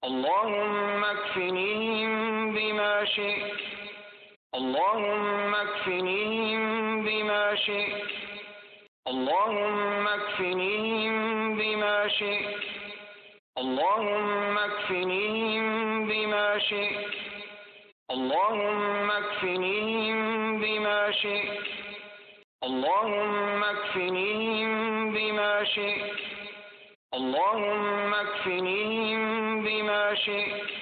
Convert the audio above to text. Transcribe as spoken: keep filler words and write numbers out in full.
اللهم اكفنيهم بما شئت اللهم اكفنيهم بما شئت اللهم اكفنيهم بما شئت اللهم اكفنيهم بما شئت اللهم اكفنيهم بما شئت اللهم اكفنيهم بما شئت اللهم اكفنيهم بما شئت